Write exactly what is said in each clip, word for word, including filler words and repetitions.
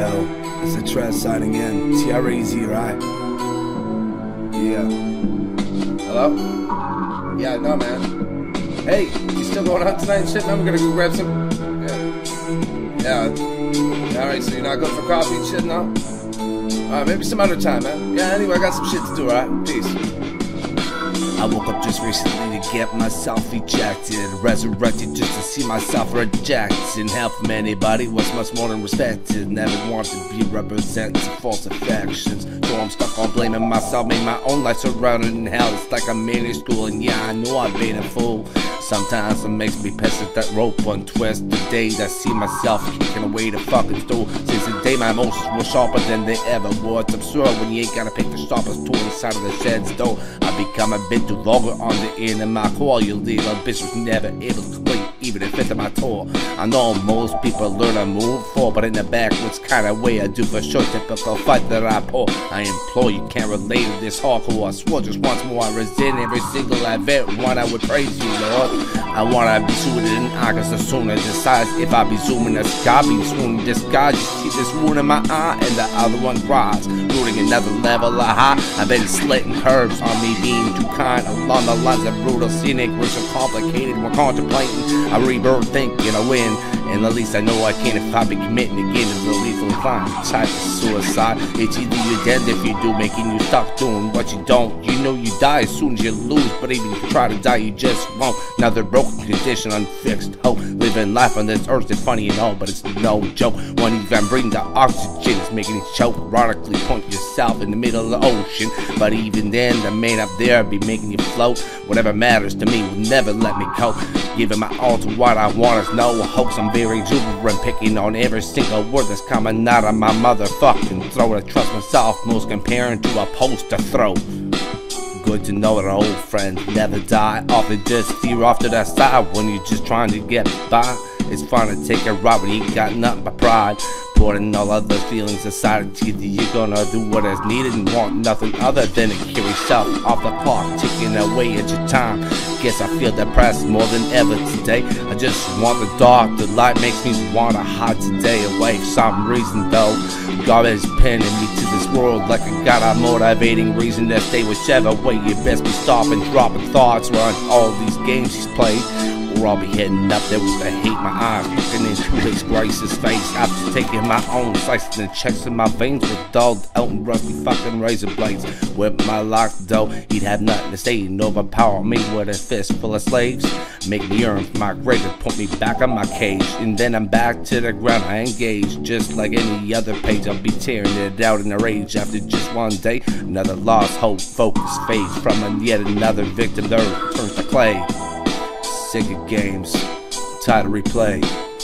Yo, it's the Trez signing in. T R A Z, right? Yeah. Hello? Yeah, no, man. Hey, you still going out tonight and shit? No, I'm gonna go grab some. Yeah. Yeah. Alright, so you're not going for coffee and shit, no? Alright, maybe some other time, man. Yeah, anyway, I got some shit to do, alright? Peace. I woke up just recently to get myself ejected, resurrected just to see myself rejected. Help from anybody was much more than respected. Never wanted to be represented to false affections. So I'm stuck on blaming myself, made my own life surrounded in hell. It's like I'm in school and yeah, I know I've been a fool. Sometimes it makes me piss at that rope untwist. The days I see myself kicking away the fucking stool. Since the day my emotions were sharper than they ever were. It's absurd when you ain't gotta pick the sharpest tool inside of the shed's door. I become a bit too vulgar on the end of my core. You leave a bitch was never able to complete even if it's my tour. I know most people learn to move forward, but in the backwards kind of way I do for sure. Typical fight that I pour. I implore you can't relate to this hardcore. I swore just once more I resent every single event. One I would praise you, Lord. I wanna be suited in August as soon as decides if I be zooming the sky, be swooning this guy. You see this wound in my eye and the other one cries. Rooting another level of high. I've been slitting curves on me being too kind. Along the lines of brutal, scenic, rich and complicated. We're contemplating a rebirth, thinking I win. And at least I know I can if I be committing again to the lethal crime. Type of suicide. It's either you're dead if you do, making you stuck doing what you don't. You know you die as soon as you lose, but even if you try to die, you just won't. Another broken condition, unfixed hope. Living life on this earth is funny and all, but it's no joke. When even breathing the oxygen is making you choke. Ironically, point yourself in the middle of the ocean. But even then, the man up there be making you float. Whatever matters to me will never let me cope. Giving my all to what I want is no hoax. I'm very exuberant, picking on every single word that's coming out of my motherfucking throat. I trust myself most, comparing to a poster throw. Good to know that old friends never die. Often just steer off to that side when you're just trying to get by. It's fun to take a ride when you ain't got nothing but pride. Putting all other feelings aside, it's either you're gonna do what is needed and want nothing other than to kill yourself off the clock, ticking away at your time. Guess I feel depressed more than ever today. I just want the dark, the light makes me wanna hide today away. For some reason though, God is pinning me to this world like I got a motivating reason to stay whichever way. You best be stopping, dropping thoughts around all these games he's played. Or I'll be heading up there with the hate my eyes looking into his grace's face. After taking my own slices and checks in my veins with dulled out and rusty fucking razor blades. With my locked dough, he'd have nothing to say and overpower me with a fist full of slaves. Make me yearn for my grave and put me back on my cage. And then I'm back to the ground, I engage. Just like any other page, I'll be tearing it out in a rage. After just one day, another lost hope, focus fades from yet another victim. There turns to clay. Sick of games, tired of replay.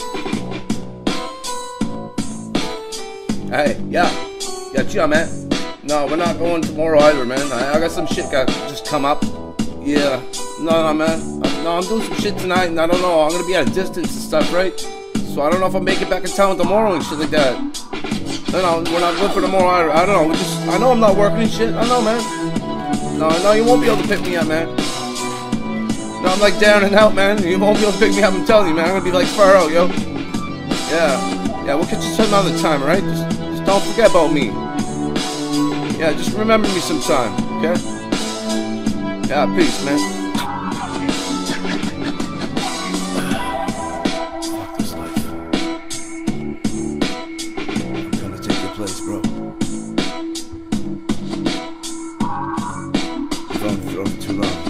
Hey, yeah, yeah, chill, man. No, we're not going tomorrow either, man. I, I got some shit got just come up. Yeah, no, no, man. I, no, I'm doing some shit tonight, and I don't know. I'm gonna be at a distance and stuff, right? So I don't know if I'll make it back in town tomorrow and shit like that. No, no, we're not good for tomorrow either. I don't know. We just, I know I'm not working and shit. I know, man. No, no, you won't be able to pick me up, man. No, I'm like down and out, man. You won't be able to pick me up, I'm telling you, man. I'm gonna be like far out, yo. Yeah. Yeah, we'll catch you some other time, alright? Just, just don't forget about me. Yeah, just remember me sometime, okay? Yeah, peace, man. Fuck this life. I'm gonna take your place, bro. You've only thrown it too long.